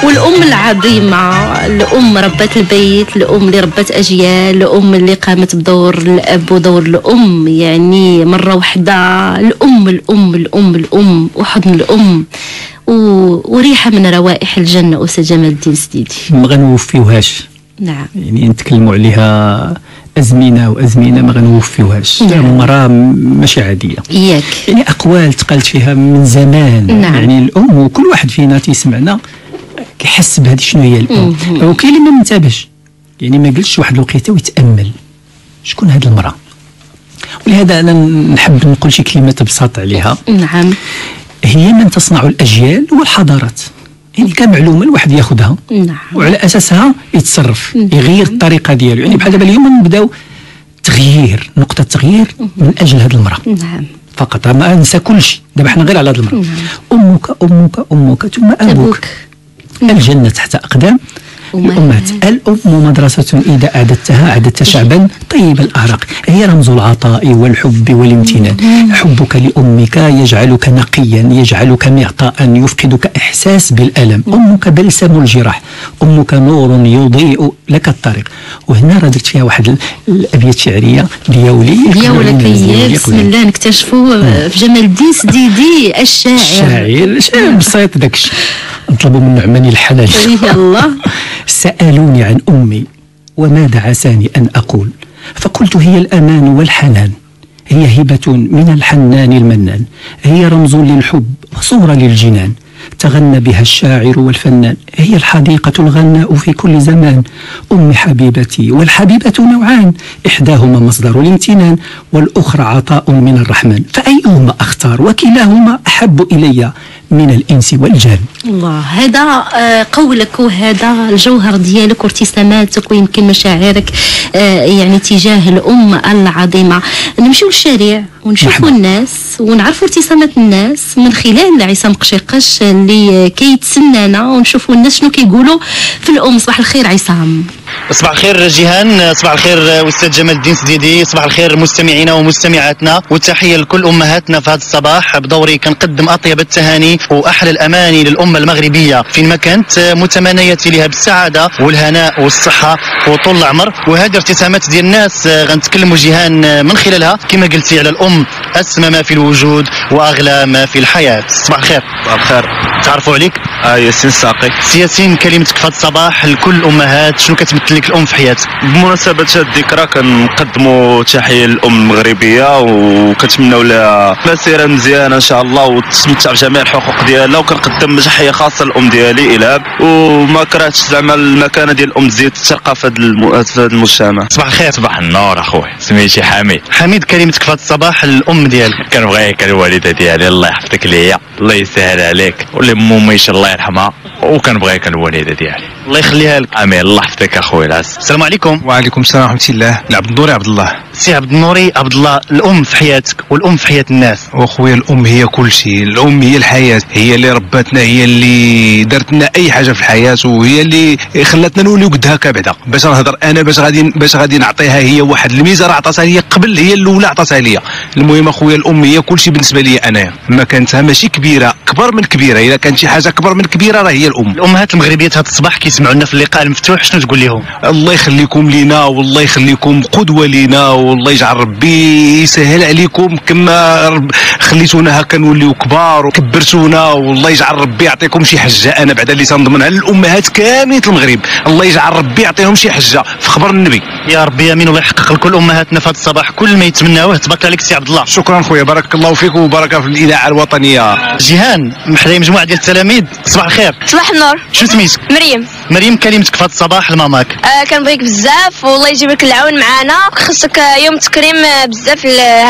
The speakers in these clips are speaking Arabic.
والأم العظيمة، الأم ربت البيت، الأم اللي ربت أجيال، الأم اللي قامت بدور الأب ودور الأم، يعني مرة واحدة الأم الأم الأم الأم وحضن الأم وريحة من روائح الجنة. أستاذ جمال الدين سديدي ما غنوفيوهاش. نعم، يعني نتكلموا عليها أزمنة وأزمنة ما غنوفيوهاش. نعم. مرأة ماشي عادية إياك، يعني أقوال تقالت فيها من زمان. نعم. يعني الأم وكل واحد فينا تيسمعنا كيحس بهذه شنو هي الأم. وكاين اللي ما منتبهش، يعني ما قلتش واحد الوقيته ويتأمل شكون هذه المرأة. ولهذا أنا نحب نقول شي كلمات ببساطة عليها. نعم، هي من تصنع الأجيال والحضارات. يعني كمعلومة الواحد ياخذها، نعم، وعلى أساسها يتصرف، يغير الطريقة ديالو. يعني بحال دابا اليوم نبداو تغيير، نقطة تغيير من أجل هذه المرأة. نعم، فقط ما ننسى كل شيء. دابا حنا غير على هذه المرأة. أمك أمك أمك ثم أبوك. الجنة تحت أقدام الأمهات. الأم مدرسة إذا أعددتها أعددت شعبا طيب الأعراق. هي رمز العطاء والحب والامتنان. حبك لأمك يجعلك نقيا، يجعلك معطاء، يفقدك إحساس بالألم. أمك بلسم الجراح، أمك نور يضيء لك الطريق. وهنا راه درت فيها واحد الأبيات شعرية ديالك بسم الله نكتشفوا في جمال الدين سديدي الشاعر بسيط داك الشيء. نطلبوا من نعماني الحلال. الله. سألوني عن أمي وماذا عساني أن أقول، فقلت هي الأمان والحنان، هي هبة من الحنان المنان، هي رمز للحب وصورة للجنان، تغنى بها الشاعر والفنان، هي الحديقة الغناء في كل زمان. أمي حبيبتي والحبيبة نوعان، إحداهما مصدر الامتنان والأخرى عطاء من الرحمن، فأيهما أختار وكلاهما أحب إلي من الإنس والجان. الله، هذا قولك وهذا الجوهر ديالك وارتساماتك ويمكن مشاعرك يعني تجاه الأم العظيمة. نمشيو للشارع ونشوفوا الناس ونعرفوا ارتسامات الناس من خلال عصام قشيقش اللي كيتسنانا، ونشوفوا الناس شنو كيقولوا في الأم. صباح الخير عصام. صباح الخير جيهان، صباح الخير أستاذ جمال الدين سديدي، صباح الخير مستمعينا ومستمعاتنا، والتحية لكل أمهاتنا في هذا الصباح. بدوري كنقدم أطيب التهاني وأحلى الأماني للأمة المغربية فين ما كانت، متمنياتي لها بالسعادة والهناء والصحة وطول العمر. وهذه ارتسامات ديال الناس غنتكلموا جيهان من خلالها كما قلتي على الأم، أسمى ما في الوجود وأغلى ما في الحياة. صباح الخير. صباح الخير. تعرفوا عليك؟ ياسين الساقي. ياسين، كلمتك في هذا الصباح لكل الأمهات، شنو كتمثل لك الأم في حياتك؟ بمناسبة هذه الذكرى كنقدموا تحية للأم المغربية وكنتمنوا لها مسيرة مزيانة إن شاء الله وتستمتع بجميع الحقوق ديالها. وكنقدم تحية خاصة للأم ديالي إلهاب، وما كرهتش زعما المكانة ديال الأم تزيد ترقى في هذا المجتمع. صباح الخير. صباح النور اخويا، سميتي حميد. حميد، كلمتك في هذا الصباح للأم ديالك. كنبغيك الوالدة ديالي، الله يحفظك ليا، الله يسهل عليك، ولام ميش الله يرحمها، وكنبغيك الوالدة ديالي. الله يخليها لك. امين، الله يحفظك اخويا العز. السلام عليكم. وعليكم السلام ورحمة الله. عبد النوري عبد الله. سي عبد النوري عبد الله، الأم في حياتك والأم في حياة الناس. واخويا الأم هي كل شيء، الأم هي الحياة، هي اللي ربتنا، هي اللي دارت لنا أي حاجة في الحياة، وهي اللي خلاتنا نوليو قد هكا بعدا. باش نهضر أنا باش غادي نعطيها هي واحد الميزة راه عطاتها لي قبل، هي الأولى عطاتها لي. المهم اخويا الأم هي كل شيء بالنسبة لي أنا، ما كانتها ماشي كبيرة، كبر من كبيرة، إذا كانت شي حاجة كبر من كبيرة راه هي الأم. الأمهات المغربيات هذا الصباح كيسمعوا لنا في اللقاء المفتوح، شنو تقول لهم؟ الله يخليكم لينا، والله يخليكم قدوة لينا، والله يجعل ربي يسهل عليكم كما خليتونا هكا نوليو كبار وكبرتونا، والله يجعل ربي يعطيكم شي حجة. أنا بعد اللي تنضمنها للأمهات كاملين المغرب، الله يجعل ربي يعطيهم شي حجة في خبر النبي. يا ربي امين، والله يحقق لكل امهاتنا في هذا الصباح كل ما يتمناوه. تبارك عليك سي عبد الله. شكرا خويا، بارك الله فيك وبارك في الإذاعة الوطنية. جيهان، محلاي مجموعة ديال التلاميذ، صباح الخير. صباح النور. شو سميتك؟ مريم. مريم، كلمتك في هذا الصباح لماماك. كنبغيك بزاف والله يجيب لك العون معنا، خصك يوم تكريم بزاف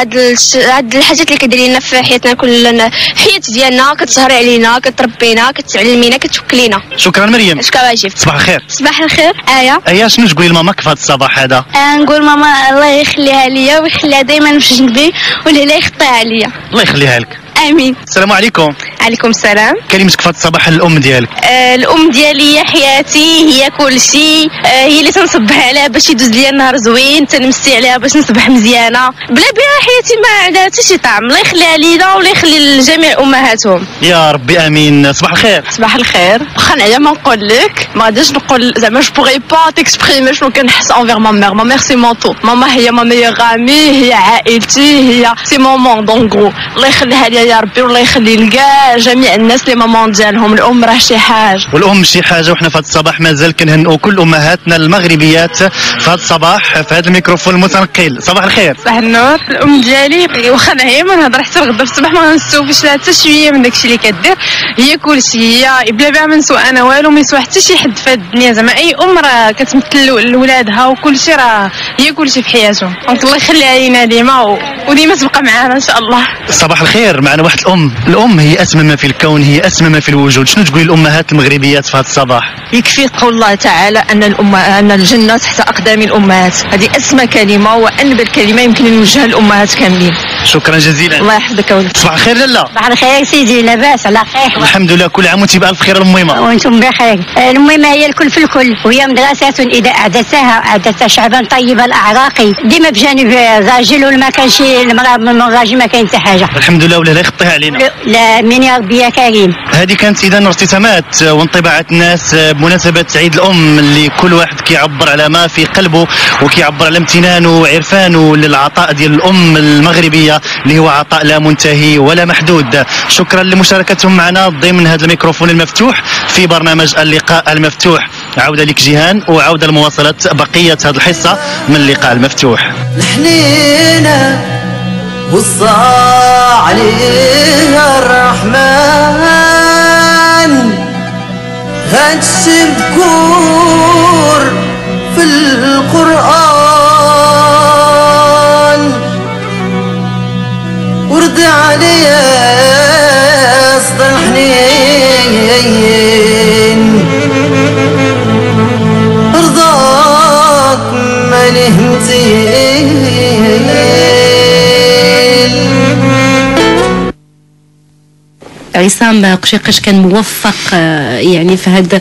هاد الحاجات اللي كديري لنا في حياتنا كلنا، في حياتي ديالنا، كتسهري علينا، كتربينا، كتعلمينا، كتوكلينا. شكرا مريم. شكرا واجب. صباح الخير. صباح الخير. آية، شنو تقولي لماماك في هذا الصباح هذا؟ نقول ماما الله يخليها ليا ويخليها دايما في جنبي، والهلا يخطيها ليا. الله يخليها لك. امين. السلام عليكم. عليكم السلام. كلمتك في هذا الصباح الام ديالك. الام ديالي هي حياتي، هي كل شيء، هي اللي تنصبح عليها باش يدوز ليا النهار زوين، تنمسي عليها باش نصبح مزيانه. بلا بها حياتي ما عندها حتى شي طعم. الله يخليها لينا ولا يخلي لجميع امهاتهم يا ربي امين. صباح الخير. صباح الخير. واخا نعيا ما نقول لك، ما غاديش نقول زعما جو بوغي با تيكسبريمي شنو كنحس انفير ما مير. ما مير سي مون تو، ماما هي ما ميور امي، هي عائلتي، هي سي مومون دون غرو. الله يخليها ليا يا ربي والله يخلي لكاع جميع الناس اللي مامان ديالهم. الام راه شي حاجه، والام شي حاجه، وحنا في هذا الصباح مازال كنهنئوا كل امهاتنا المغربيات في هذا الصباح في هذا الميكروفون المتنقل. صباح الخير. صباح النور. الام ديالي واخا نعيا ما نهضر حتى الغدا في الصباح ما غنستوفيش لها حتى شويه من داكشي اللي كدير. هي كلشي، هي بلا بها ما نسوا انا والو، ما يسوى حتى شي حد في هاد الدنيا. زعما اي ام راه كتمثل لولادها وكلشي، راه هي كلشي في حياتهم. دونك الله يخليها لينا ديما وديما تبقى معانا ان شاء الله. صباح الخير. معنا واحد الام هي اسمى ما في الكون، هي اسمى ما في الوجود. شنو تقولي الامهات المغربيات في هذا الصباح؟ يكفي قول الله تعالى ان الجنه تحت اقدام الامهات. هذه اسمى كلمه وانبل كلمه يمكن ان نوجهها للامهات كاملين. شكرا جزيلا. الله يحفظك يا ولد. صباح الخير لاله. صباح الخير سيدي. لاباس على خير؟ الحمد لله، كل عام وانت بألف خير الميمه. وانتم بخير. الميمه هي الكل في الكل، وهي مدرسه اذا اعدتها شعبا طيب الاعراقي، ديما بجانب الراجل، ولا ما كانش المراه من الراجل ما كاين حتى حاجه. الحمد لله، ولا لا يخطيها علينا. لا من يا ربي يا كريم. هذه كانت اذا ارتسامات وانطباعات الناس بمناسبه عيد الام، اللي كل واحد كيعبر على ما في قلبه وكيعبر على امتنانه وعرفانه للعطاء ديال الام المغربيه، اللي هو عطاء لا منتهي ولا محدود. شكرا لمشاركتهم معنا ضمن هذا الميكروفون المفتوح في برنامج اللقاء المفتوح. عوده لك جيهان، وعوده لمواصله بقيه هذه الحصه من اللقاء المفتوح. الحنينه وصى عليها الرحمن، هادشي مذكور في القرآن، ورد عليها صدر حنين، رضاك ما نهمتين. عصام قشيقش كان موفق يعني في هذا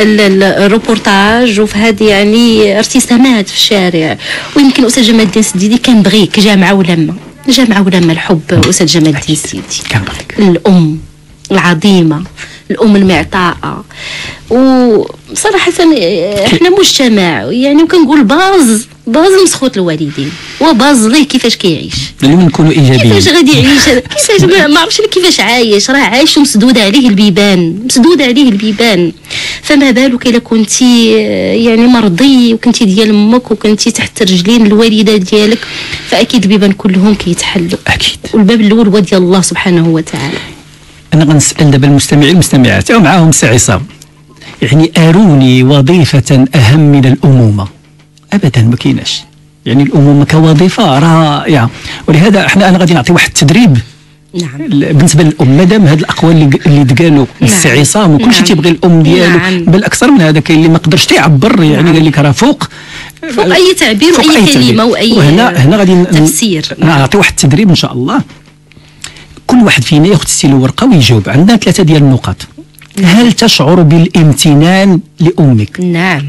الروبورتاج وفي هذه يعني ارتسامات في الشارع. ويمكن أستاذ جمال الدين السديدي كان بغيك جامعة ولما الحب. أستاذ جمال الدين السديدي كان بغيك الأم العظيمة، الأم المعطاءة. وصراحة احنا مجتمع يعني كنقول باز مسخوط الوالدين، وباز ليه كيفاش كيعيش، اليوم نكونوا ايجابيين. كيفاش غادي يعيش، كيفاش ما عرفتش كيفاش عايش، راه عايش ومسدود عليه البيبان. فما بالك الا كنتي يعني مرضي وكنتي ديال امك وكنتي تحت رجلين الوالده ديالك، فاكيد البيبان كلهم كيتحلوا اكيد. والباب الاول هو ديال الله سبحانه وتعالى. انا غنسال دابا المستمعين والمستمعات ومعاهم سي عصام، يعني اروني وظيفه اهم من الامومه. ابدا ما كايناش، يعني الامومه كوظيفه رائعه. ولهذا انا غادي نعطي واحد التدريب. نعم. بالنسبه للام، مادام هاد الاقوال اللي تقالوا للسي عصام وكلشي تيبغي الام ديالو، بل اكثر من هذا كاين اللي ما قدرش تيعبر، يعني قال لك راه فوق اي تعبير واي كلمه واي وهنا غادي تفسير. نعطي واحد التدريب ان شاء الله. كل واحد فينا ياخذ ستيلو ورقه ويجاوب. عندنا 3 ديال النقاط. هل تشعر بالامتنان لامك؟ نعم.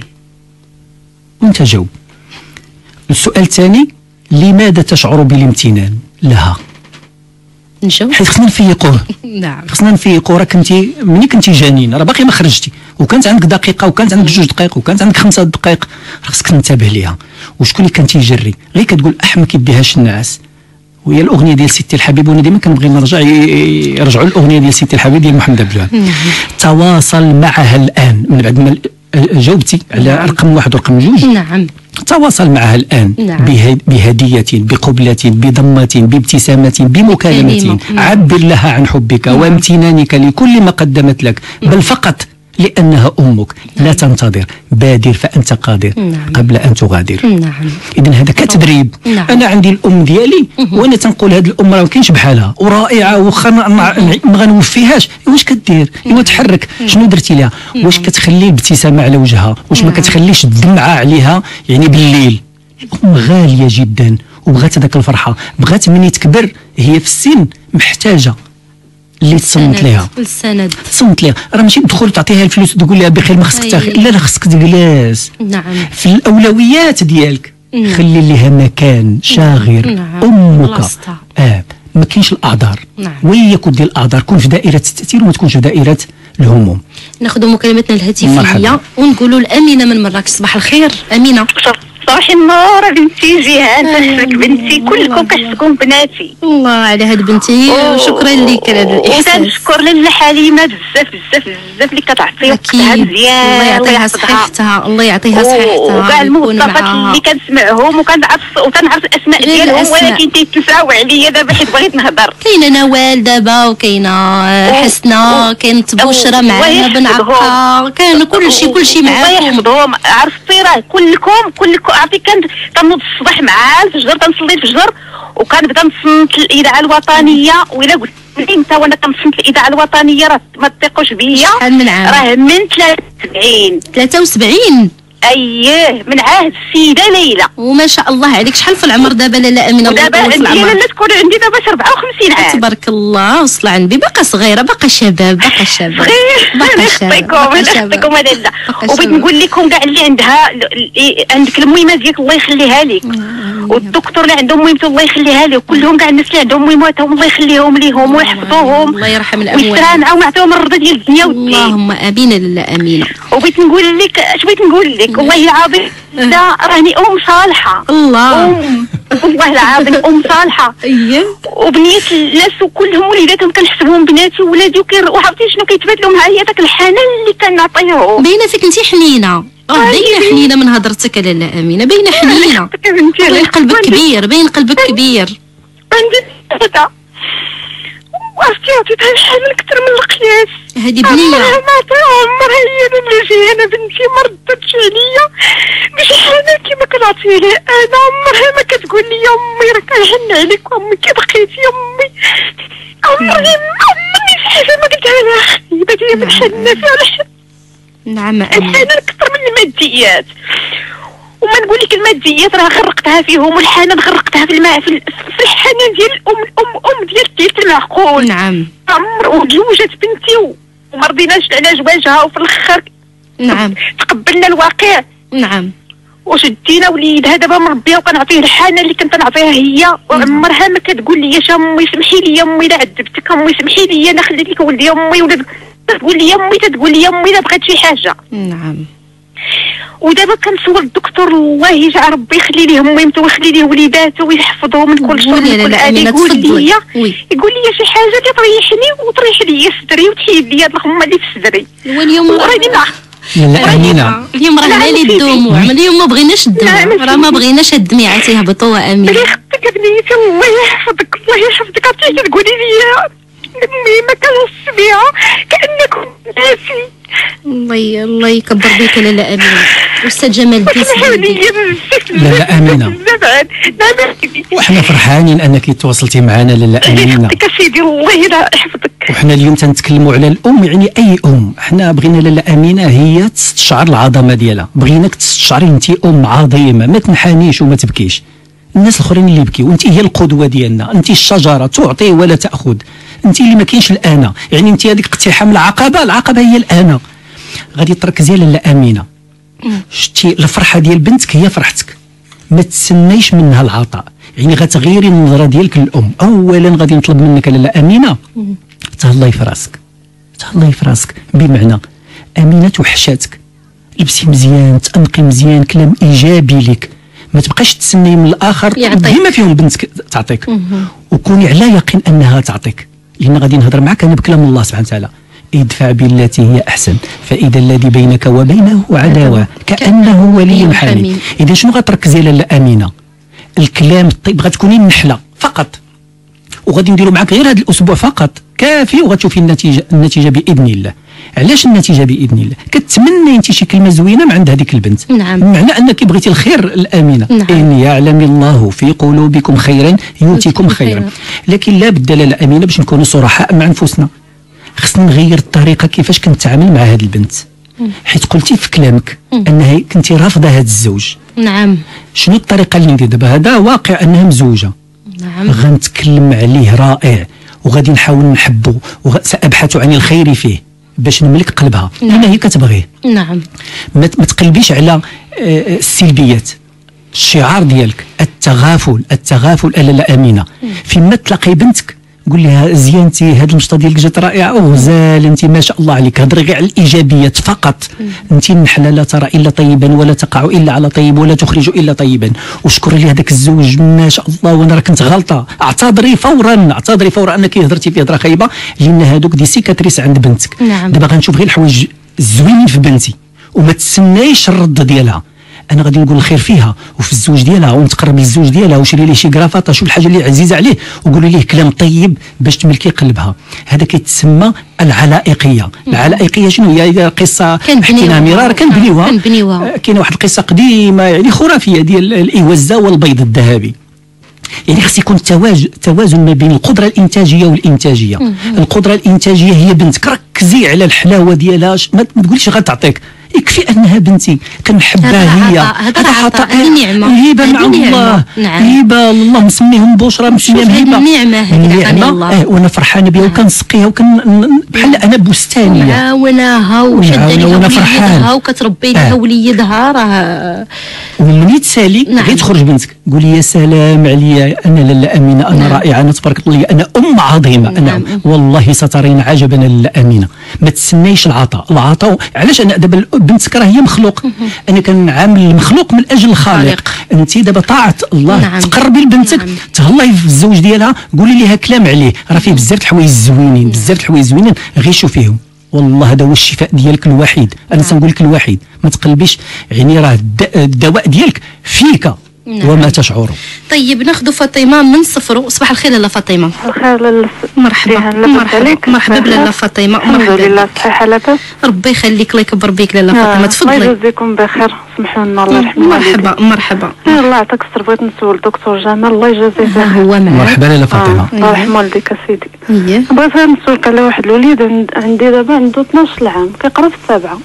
وانت جاوب. السؤال الثاني، لماذا تشعر بالامتنان لها؟ نجاوب. حيت خصنا نفيقوه. نعم. خصنا نفيقوا. راه ملي كنتي جنين راه باقي ما خرجتي، وكانت عندك دقيقه، وكانت عندك 2 دقائق، وكانت عندك 5 دقائق، راه خصك تنتبه ليها. وشكون اللي كان تيجري غير كتقول احمى كيديهاش الناس. وهي الاغنيه ديال ستي الحبيب، وانا ديما كنبغي نرجع يرجعوا الاغنيه ديال ستي الحبيب ديال محمد عبد الوهاب. تواصل معها الان. من بعد ما جاوبتي على رقم 1 ورقم 2. نعم. تواصل معها الآن. نعم. بهدية، بقبلة، بضمة، بابتسامة، بمكالمة. عبر لها عن حبك وامتنانك لكل ما قدمت لك، بل فقط لأنها أمك. لا تنتظر، بادر فأنت قادر قبل أن تغادر. إذن هذا كتدريب. أنا عندي الأم ديالي وأنا تنقول هذه الأم راه ما كاينش بحالها ورائعة، وخا ما غنوفيهاش. واش كدير؟ ايوا تحرك. شنو درتي لها؟ واش كتخلي الابتسامة على وجهها؟ واش ما كتخليش الدمعة عليها يعني بالليل؟ الأم غالية جدا وبغات هذاك الفرحة، بغات مني تكبر هي في السن محتاجة اللي تصنت ليها السند تصنت ليها، راه ماشي تدخل تعطيها الفلوس وتقول لها بخير ما خصك تاخذ، لا خصك تجلس. نعم. في الاولويات ديالك خلي ليها مكان شاغر. امك ما كاينش الاعذار. وهي كون ديال الاعذار، كون في دائره التاثير وما تكونش في دائره الهموم. ناخذ مكالمتنا الهاتفيه ونقولوا لامينه من مراكش. صباح الخير امينه. صباح النور بنتي جيهان، تحسك بنتي، كلكم كتكون بناتي. الله على هاد بنتي، وشكرا لك على هذا الاحساس. وكنشكر لاله حليمه بزاف بزاف بزاف اللي كتعطي وقتها مزيان. الله يعطيها صحتها، الله يعطيها صحتها. وكاع الموظفات اللي كنسمعهم وكنعرف الاسماء ديالهم، ولكن تيتنساو عليا دابا حيت بغيت نهضر. كاينه نوال دابا، وكاينه حسنه، كاينه بشرى معانا بن عقا، كان كلشي معاكم. الله يحفظهم. عرفتي راه كلكم عرفتي، كنوض الصباح مع الفجر، كنصلي الفجر وكنبدا نصنت الاذاعه الوطنيه. وإلا قلت لي انت وانا كنصنت الاذاعه الوطنيه راه ما تثقوش بيا. شحال من عام؟ راه من 73. اييه، من عهد السيده ليلى. وما شاء الله عليك. شحال في العمر دابا لاله امينه؟ دابا لا تكون عندي دابا 54 عام. تبارك الله، وصل عندي باقا صغيره، باقا شباب، باقا شباب. يخطيكم لاله. وبغيت نقول لكم كاع اللي عندها عندك المهمه ديالك الله يخليها لك، والدكتور اللي عندهم مهمته الله يخليها له، كلهم كاع الناس اللي عندهم مهماتهم الله يخليهم ليهم ويحفظوهم. الله يرحم الاموات ويسترها معاهم ويعطيهم الرضا ديال الدنيا والدين. اللهم امين لاله امينه. وبغيت نقول لك والله العظيم لا راني صالحه. الله والله العظيم صالحه. اييه. وبنيت الناس وكلهم وليداتهم كنحسبهم بناتي وولادي، وعرفتي شنو كيتبادلوا معايا داك الحنان اللي كنعطيهم. باينه فيك انت حنينه، باينه حنينه من هضرتك لاله امينه، باينه حنينه. باين قلبك كبير، باين قلبك كبير. عندي وعرفتي عطيتها الحنان اكثر من القياس. هذه بنيه عمرها هي اللي جايه بنتي ما ردتش عليا بشحال كيما كنعطيها لها انا. عمرها ما كتقول لي يا امي راه كنحن عليك، امي كي بقيتي يا امي. عمري شي حاجه ما قلتها لها خايبه هي من حنه فيها. نعم الحنان اكثر من الماديات. وما نقول لك الماديات راه غرقتها فيهم، والحنان غرقتها في الماء، في الحنان ديال الام ديال المعقول. نعم. وتزوجت بنتي وما رضيناش على زواجها، وفي الاخر نعم تقبلنا الواقع. نعم. وشدينا وليدها دابا مربيه وكنعطيه الحنان اللي كنت نعطيها هي. وعمرها ما كتقول لي يا امي سمحي لي يا امي لا عذبتك، امي سمحي لي انا خليت لك ولدي يا امي، ولا تقول لي يا امي تقول لي يا امي لا بغيت شي حاجه. نعم. ودابا كنسول الدكتور الله يجعل ربي يخلي ليه ميمته ويخلي ليه وليداته ويحفظه من كل شر من كل آذى. يقول لي شي حاجه اللي تريحني وتريح لي صدري وتحيد لي هاد الغمه اللي في صدري. واليوم لا امينه اليوم راه على الدموع، اليوم ما بغيناش الدموع، راه ما بغيناش هاد الدميعه تيهبطوا. امين الله يخطيك بنيتي، الله يحفظك الله يحفظك. عرفتي تقولي لي امي ما كنحس بها كانكم ناسي. الله يكبر بك لاله امينه. استاذ جمال الدين. لاله امينه وحنا فرحانين انك تواصلتي معنا لاله امينه. يحفظك سيدي الله يحفظك. وحنا اليوم تنتكلموا على الام، يعني اي ام. حنا بغينا لاله امينه هي تستشعر العظمه ديالها، بغيناك تستشعري انت ام عظيمه، ما تنحنيش وما تبكيش. الناس الاخرين اللي يبكيو، انت هي القدوه ديالنا، انت الشجره تعطي ولا تاخذ، انت اللي ما كاينش الانا، يعني انت هذيك اقتحام العقبه هي الانا. غادي تركزي لاله امينه. شتي الفرحه ديال بنتك هي فرحتك، ما تسنيش منها العطاء، يعني غتغيري النظره ديالك للام. اولا غادي نطلب منك لاله امينه تهلاي في راسك، تهلاي في راسك، بمعنى امينه توحشاتك، لبسي مزيان، تنقي مزيان، كلام ايجابي لك، ما تبقاش تسني من الاخر بما فيهم بنتك تعطيك. وكوني على يقين انها تعطيك، لان غادي نهضر معك انا بكلام الله سبحانه وتعالى: ادفع بالتي هي احسن فاذا الذي بينك وبينه عداوه كانه ولي حميم. اذا شنو غتركزي لاله امينه؟ الكلام الطيب، غتكوني النحله فقط، وغادي نديروا معك غير هذا الاسبوع فقط كافي، وغتشوفي النتيجه باذن الله. علاش النتيجه باذن الله؟ كتمنى انت شي كلمه زوينه من عند هذيك البنت. نعم. بمعنى انك بغيتي الخير الامينه. نعم. ان يعلم الله في قلوبكم خيرا يؤتكم خيرا. لكن لا بد لاله امينه باش نكونوا صرحاء مع انفسنا، خصنا نغير الطريقه كيفاش كنتعامل مع هذه البنت، حيت قلتي في كلامك انها كنتي رافضه هذا الزوج. نعم. شنو الطريقه اللي ندير دابا؟ هذا واقع انها مزوجه. نعم. غنتكلم عليه رائع، وغادي نحاول نحبه وسأبحث عن الخير فيه باش نملك قلبها لأن هي كتبغيه. نعم. ما تقلبيش على السلبيات. الشعار ديالك التغافل لا أمينة. فيما تلاقي بنتك قول لها زيانتي هاد المشطه ديالك جات رائعه وغزال انت ما شاء الله عليك. هضري غير على الايجابيات فقط. انت النحله لا ترى الا طيبا ولا تقع الا على طيب ولا تخرج الا طيبا. وشكري لهذاك الزوج ما شاء الله وانا راه كنت غلطه. اعتذري فورا انك هضرتي في هضره خايبه لان هذوك دي سيكاتريس عند بنتك. نعم. دابا غنشوف غير الحوايج الزوينين في بنتي وما تسنايش الرد ديالها. انا غادي نقول الخير فيها وفي الزوج ديالها ونتقرب للزوج ديالها وشري ليه شي كرافطه شوف الحاجه اللي عزيزه عليه وقولي ليه كلام طيب باش تملكي قلبها. هذا كيتسمى العلائقيه. العلائقيه شنو هي؟ قصه حكيناها مرار كنبنيوها. كاينه واحد القصه قديمه يعني خرافيه ديال الايوزه والبيض الذهبي. يعني خص يكون توازن ما بين القدره الانتاجيه والانتاجيه. القدره الانتاجيه هي بنتك ركزي على الحلاوه ديالها ما تقوليش غتعطيك يكفي انها بنتي كنحبها هي. هذا عطاء هبه مع الله. هبه الله مسميهم بشرى مسميهم هبه النعمه وانا فرحانه بها وكنسقيها بحال انا بستانيه معاوناها وشاده ليها وليدها وكتربي لها وليدها راه. ومني تسالي غير تخرج بنتك قولي يا سلام عليا انا لاله امينه انا رائعه انا تبارك الله انا ام عظيمه. انا والله سترين عجبا لاله امينه. ما تسنيش العطاء علاش انا دابا بنتك راه هي مخلوق. انا كنعامل المخلوق من اجل الخالق. انت دابا طاعه الله تقربي لبنتك تهلاي في الزوج ديالها قولي ليها كلام عليه راه فيه بزاف الحوايج زوينين غير شوفيهم. والله هذا هو الشفاء ديالك الوحيد. انا تنقول لك الوحيد. ما تقلبيش يعني راه الدواء ديالك فيك وما تشعر. طيب ناخذ فاطمه من صفرو. صباح الخير لاله فاطمه. الخير مرحبا بلاله فاطمه. الحمد لله صحيحه لاباس. ربي يخليك الله يكبر بك لاله فاطمه. تفضلي. الله يجزيكم بخير. سمحوا لنا الله يرحم مرحبا. الله يعطيك الصبر. بغيت نسول الدكتور جمال الله يجازيه بخير. هو معاك. مرحبا لاله فاطمه. الله يرحم والديك اسيدي. بغيت نسولك على واحد الوليد عندي دابا عنده 12 عام كيقرا في السابعه.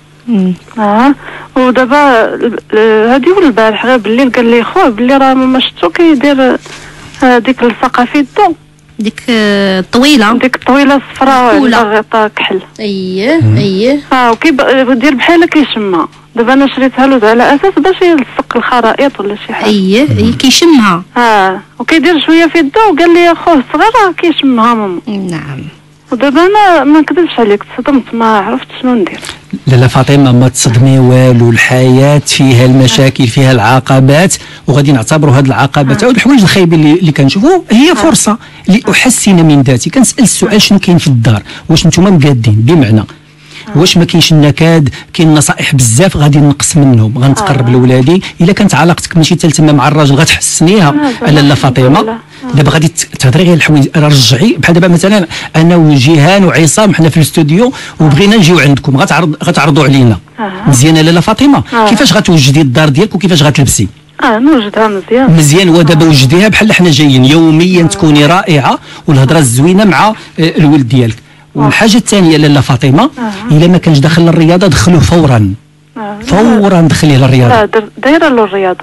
ودابا هادي والبارح غير بالليل قال لي خويا باللي راه ما شفتو كيدير ديك الصقه في يدو ديك الطويله الصفراء غطا كحل. اييه وكيدير بحال كيشمها. دابا انا شريتها له على اساس باش يلصق الخرائط ولا شي حاجه. اييه كيشمها. وكيدير شويه في يدو وقال لي خويا الصغير كيشمها ماما. نعم. ودابا انا ما نكذبش عليك تصدمت ما عرفت شنو ندير. لا فاطمه ما تصدمي والو. الحياه فيها المشاكل فيها العقبات وغادي نعتبروا هذه العقبات او الحوايج الخايبين اللي كنشوفوا هي فرصه لاحسن من ذاتي. كنسال السؤال شنو كاين في الدار واش نتوما مقادين بمعنى واش ما كاينش النكاد كاين نصائح بزاف غادي نقص منهم غنتقرب لولادي. الا كانت علاقتك ماشي تلتمه مع الراجل غتحسنيها. لاله فاطمه دابا غادي تهضري غير الحوايج رجعي بحال دابا مثلا انا وجيهان وعصام حنا في الاستوديو وبغينا نجيو عندكم غتعرضوا علينا. مزيانه لاله فاطمه. كيفاش غتوجدي الدار ديالك وكيفاش غتلبسي؟ نوجدها مزيان ودابا وجديها بحال حنا جايين يوميا تكوني رائعه والهضره الزوينه مع الولد ديالك. والحاجه الثانيه لاله فاطمه الا ما كانش داخل الرياضه دخلوه فورا. دخليه للرياضه. دايره له الرياضه.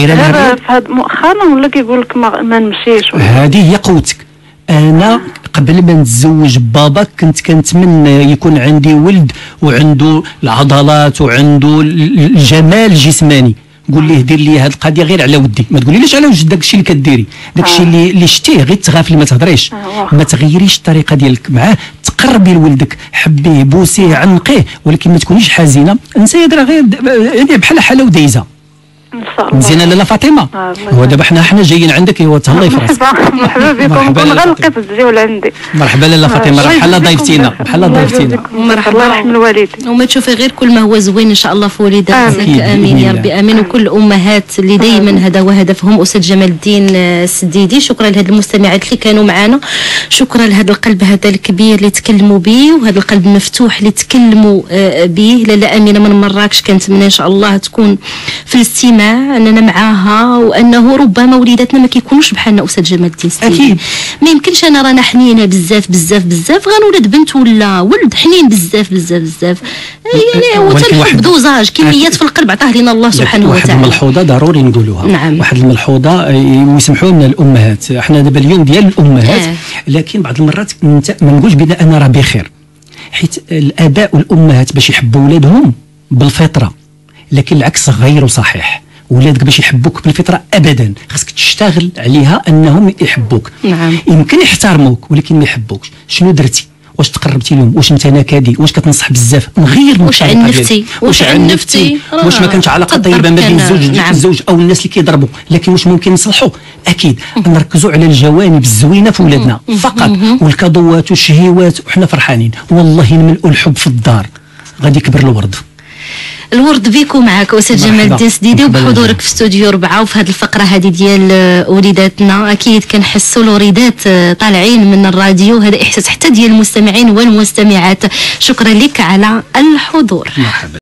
مؤخرا ولا كيقول لك ما نمشيش. هذه هي قوتك. انا قبل ما نتزوج باباك كنت كنتمنى يكون عندي ولد وعنده العضلات وعنده الجمال الجسماني. قول ليه دير لي هذه القضيه غير على ودي. ما تقوليليش على وجد داكشي اللي كديري داكشي اللي شتيه غير تغافلي ما تهضريش. ما تغيريش الطريقه ديالك معاه. تقربي لولدك حبيه بوسيه عنقيه ولكن ما تكونيش حزينه. انسى راه غير بحال حاله ودايزه. مزيانه لاله فاطمه. هو دابا حنا جايين عندك ايوا تهلاي في راسك. مرحبا بكم. كون غلقيت تجيو لعندي. مرحبا لاله فاطمه. راه بحال ضيفتينا مرحبا. الله يرحم الوالدين. وما تشوفي غير كل ما هو زوين ان شاء الله في وليداتك. امين يا ربي امين. وكل الامهات اللي دائما هذا هو هدفهم. استاذ جمال الدين السديدي شكرا لهاد المستمعات اللي كانوا معنا. شكرا لهذا القلب هذا الكبير اللي تكلموا به وهذا القلب مفتوح اللي تكلموا به. لاله امينه من مراكش كنتمنى ان شاء الله تكون في الاستماع الاجتماع اننا معاها، وانه ربما وليداتنا ما كيكونوش بحالنا استاذ جمال الدين السيدي. اكيد ما يمكنش انا رانا حنينه بزاف بزاف بزاف غنولد بنت ولا ولد حنين بزاف بزاف بزاف، يعني هو الحب دوزاج كميات في القلب عطاه لنا الله سبحانه وتعالى. واحد الملحوظه ضروري نقولوها. نعم. واحد الملحوظه يسمحوا لنا الامهات، احنا دابا اليوم ديال الامهات لكن بعض المرات ما نقولش بان انا راه بخير، حيت الاباء والامهات باش يحبوا ولادهم بالفطره، لكن العكس غير صحيح. ولادك باش يحبوك بالفطره ابدا، خاصك تشتغل عليها انهم يحبوك. نعم. يمكن يحترموك ولكن ما يحبوكش. شنو درتي؟ واش تقربتي لهم؟ واش انت نكدي؟ واش كتنصح بزاف؟ نغير واش عنفتي؟ واش ما كانش علاقه طيبه ما بين الزوج او الناس اللي كيضربوا، لكن واش ممكن نصلحوا؟ اكيد. نركزوا على الجوانب الزوينه في ولادنا فقط، والكادوات والشهيوات وحنا فرحانين. والله نملؤوا الحب في الدار غادي يكبر الورد بيكم معك استاذ جمال الدين السديدي، وبحضورك في استوديو 4 وفي هذه الفقره هذه ديال وليداتنا. اكيد كنحسوا الوريدات طالعين من الراديو، هذا احساس حتى ديال المستمعين والمستمعات. شكرا لك على الحضور. مرحبا.